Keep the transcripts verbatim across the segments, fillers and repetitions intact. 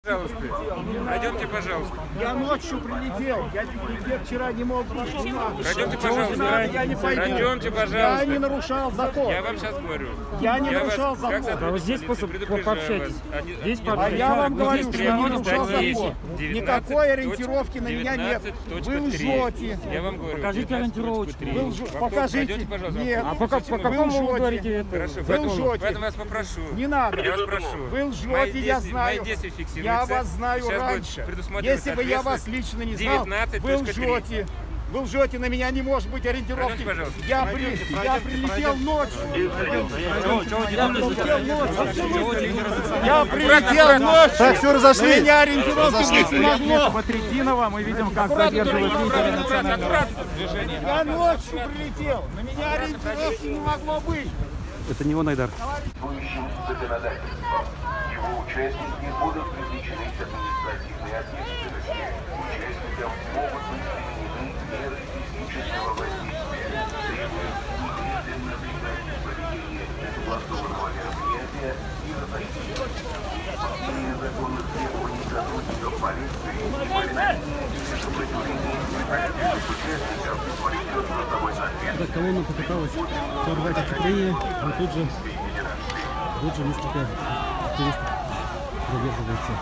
Пожалуйста, пройдемте, пожалуйста. Я ночью прилетел, я, я вчера не мог быть. Пройдемте, пожалуйста. Я не пойду. Пройдемте, Я пожалуйста. не нарушал закон. Я вам сейчас говорю. Я не Я нарушал вас, как закон. сотрудник А вот здесь полиции, способ предупреждаю пообщайтесь. вас. Они- Здесь они- А пообщайтесь. я вам Вы говорю, здесь что я не требования нарушал статьи закон. девятнадцать Никакой ориентировки на меня нет. девятнадцать Вы точка три. лжете. Я вам говорю. Покажите девятнадцать точка ориентировочку. три. Вы лж- Вокруг покажите. пройдете, пожалуйста. Нет. А по, как- по Вы какому вы лжете. говорите это? Хорошо, Вы поэтому, лжете. поэтому я вас попрошу. Не надо. Я вас прошу. Вы Мои лжете, я действия- знаю. Мои действия фиксируются. Я вас знаю Сейчас будет раньше. предусматриваться Если бы я вас ответственность. лично не знал, девятнадцать вы точка три. лжете. Вы лжете, на меня не может быть ориентировки. Пройдемте, пожалуйста. Я, при- я прилетел ночью. Я прилетел ночью. Так, все, разошлись. На меня ориентировки быть не могло. Патридинова, мы видим, как Аккуратно, задерживают аккуратно, лидера аккуратно, национального. аккуратно. Движение. Я ночью прилетел. На меня ориентировки не могло быть. Это не он, Айдар. Существующим законодательством. Его участники будут привлечены к административной ответственности. Участникам могут быть применены меры физического воздействия. Требуем немедленно прекратить проведение несогласованного мероприятия и разойтись. Исполнение законных требований сотрудников полиции и повиновение сопротивления непродуктивных участников повлечет за собой ответственность. Колонна попыталась сорвать оцепление, но тут же, тут же несколько туристов задерживается.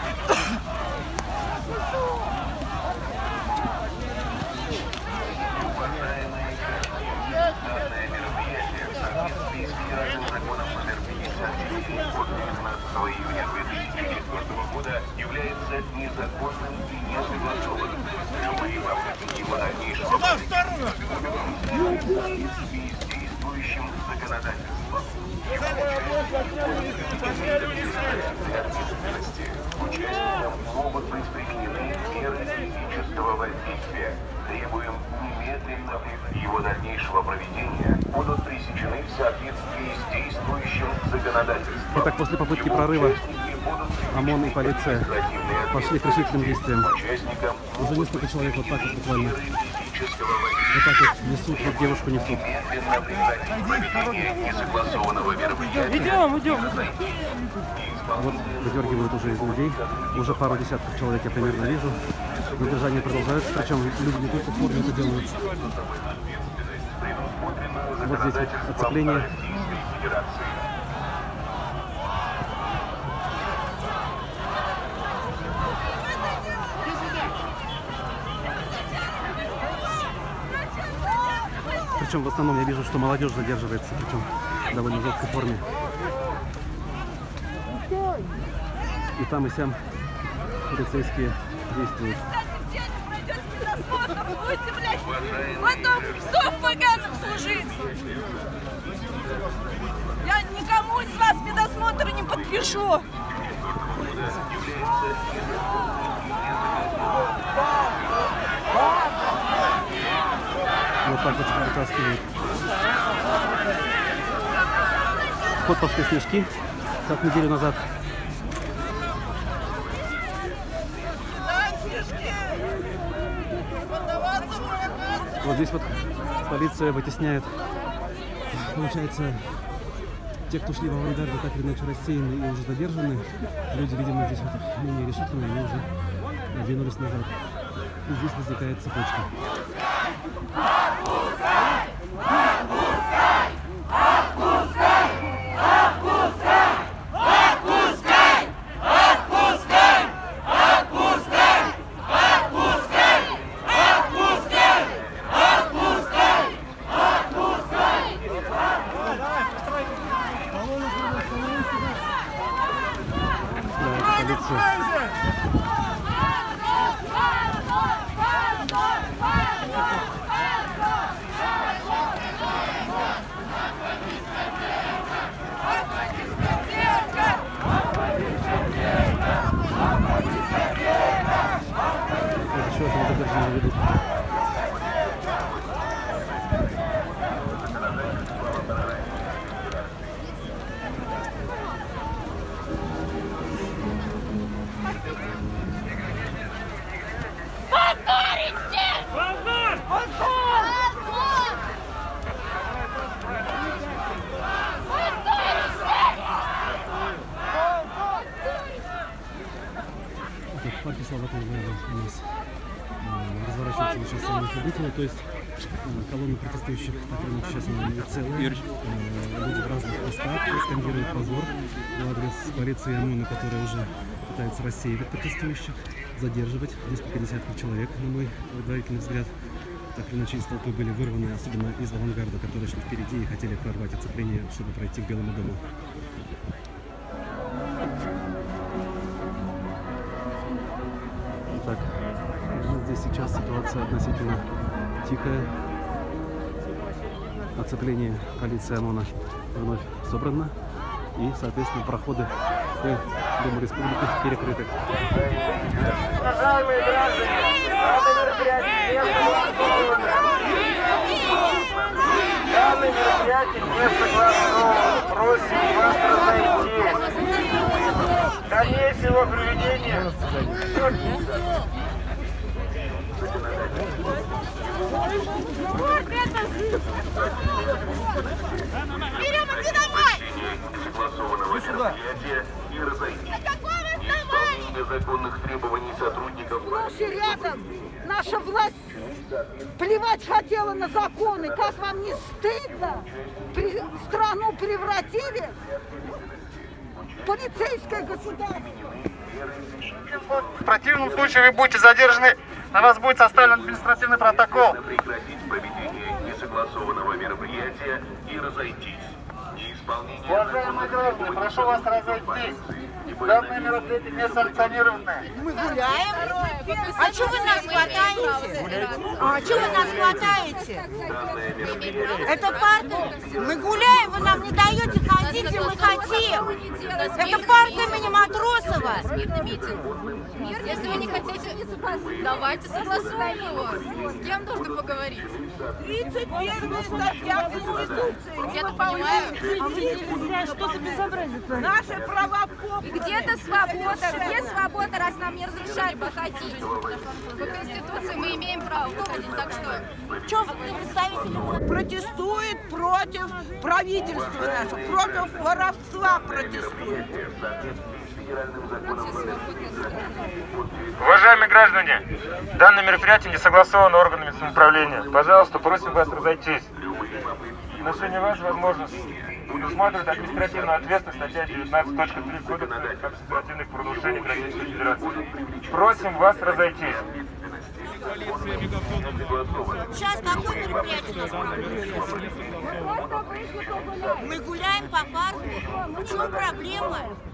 Данное мероприятие в соответствии с федеральным законом номер пятьдесят четыре от девятнадцатого июня две тысячи четвёртого года является незаконным и несогласованным. Любые попытки его дальнейшего проведения в соответствии с действующим законодательством. Его ответственности. Участникам могут быть применены меры физического воздействия. Требуем немедленно его дальнейшего проведения будут пресечены в соответствии с действующим законодательством. Итак, после попытки прорыва ОМОН и полиция пошли к решительным действиям. Участникам Уже несколько человек вот так вот буквально. меры физического Вот так вот несут, вот девушку несут. немедленно прекратить проведение несогласованного мероприятия. Идем, идем. Вот выдергивают уже из людей. Уже пару десятков человек я примерно вижу. Задержания продолжаются, причем люди не только в форме это делают. Вот здесь вот оцепление. Причем в основном я вижу, что молодежь задерживается, причем в довольно жесткой форме. И там, и сям полицейские действуют. Будете, блядь, потом псов поганых служить. Я никому из вас медосмотра не подпишу. Вот так вот вытаскивают. Котовские снежки, как неделю назад. Вот здесь вот полиция вытесняет, получается, те, кто шли в авангарде, так или иначе рассеяны и уже задержаны. Люди, видимо, здесь вот менее решительные, они уже двинулись назад. И здесь возникает цепочка. Да, это полиция. Вот еще одного задержанного ведут. Так, в парке Солдата у нас э, разворачиваются сейчас самые события, то есть э, колонны протестующих, так или иначе, сейчас она не целая. Э, люди в разных местах скандируют позор в адрес полиции и ОМОНа, которая уже пытается рассеивать протестующих, задерживать несколько десятков человек, на мой предварительный взгляд. Так или иначе, из толпы были вырваны, особенно из авангарда, которые шли впереди и хотели прорвать оцепление, чтобы пройти к Белому дому. Так, здесь сейчас ситуация относительно тихая. Оцепление полиции ОМОНа вновь собрано. И, соответственно, проходы к Дому Республики перекрыты. Уважаемые граждане, данное мероприятие не согласовано. Данное мероприятие не согласовано. Просим вас разойтись. Дальнейшее его проведение. Берем, иди домой! Согласованного мероприятия и разойтись. Неисполнение законных требований сотрудников. Сплошь и рядом наша власть плевать хотела на законы. Как вам не стыдно? При... Страну превратили в полицейское государство. В противном случае вы будете задержаны, на вас будет составлен административный протокол. Прекратить проведение несогласованного мероприятия и разойтись. Неисполнение Уважаемые граждане, прошу вас разойтись. Данное мероприятие не санкционированное. Мы гуляем. А что вы нас хватаете? А что вы нас хватаете? Это парк. Мы гуляем, вы нам не даете ходить, и мы хотим. Это парк имени Матросова. Если вы не хотите, давайте согласуем его. С кем нужно поговорить? тридцать первая статья Конституции. Где-то понимаю. Что за безобразие? Наши права И где-то свобода. Где свобода, раз нам не разрешают выходить? По Конституции мы имеем право выходить, так что... Что вы представители? Протестует против правительства нашего, против воровства протестует. Уважаемые граждане, данное мероприятие не согласовано органами самоуправления. Пожалуйста, просим вас разойтись. В отношении вас возможность предусматривает административную ответственность, статья девятнадцать точка три Кодекса административных правонарушений Российской Федерации. Просим вас разойтись. Сейчас какое мероприятие? Мы гуляем по парку. В чем проблема?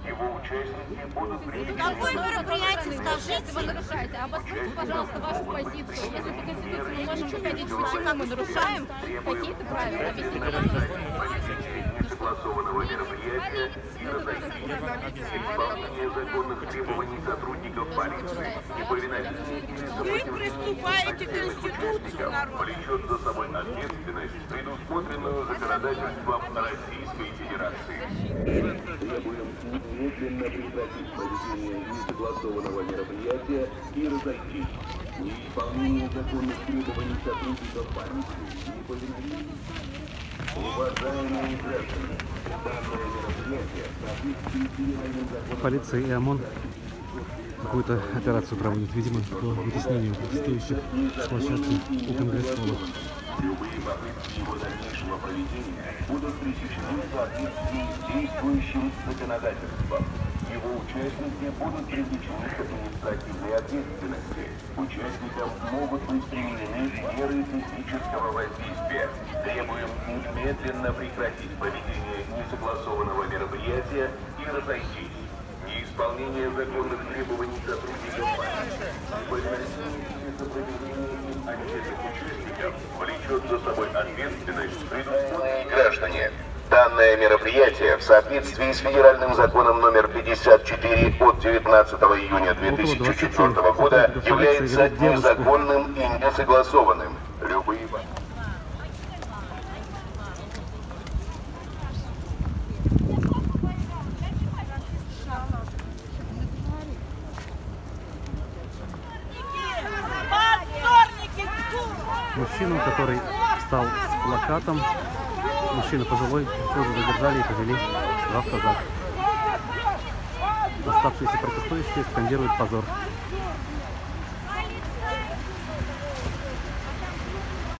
Какое мероприятие, скажите? Вы нарушаете. Обосновите, пожалуйста, вашу позицию. Если по Конституции мы можем выходить, почему мы нарушаем какие-то правила? Объясните, пожалуйста. Согласованного мероприятия и разойтись. Неисполнение законных требований сотрудников полиции и повиновение Вы приступаете к Конституции, народ. влечет за собой ответственность, предусмотренную законодательством Российской Федерации. Требуем немедленно прекратить проведение несогласованного мероприятия и разойтись. Неисполнение законных требований сотрудников полиции и повиновение. Уважаемые граждане, данное мероприятие в соответствии с федеральным законом... Полиция и ОМОН какую-то операцию проводят, видимо, по вытеснению протестующих с площадки у Конгресс-холла. Любые попытки его дальнейшего проведения будут пресечены в соответствии с действующим законодательством. Его участники будут привлечены к административной ответственности. Участникам могут быть применены меры физического воздействия. Требуем немедленно прекратить проведение несогласованного мероприятия и разойтись. Неисполнение законных требований сотрудников полиции и повиновение сопротивления отдельных участников влечет за собой ответственность, предусмотренную граждане. Данное мероприятие в соответствии с федеральным законом номер пятьдесят четыре от девятнадцатого июня две тысячи четвёртого года является незаконным и несогласованным. Любые... Мужчину, который встал с плакатом, мужчина пожилой, тоже задержали и повели в автозак. Оставшиеся протестующие скандируют позор.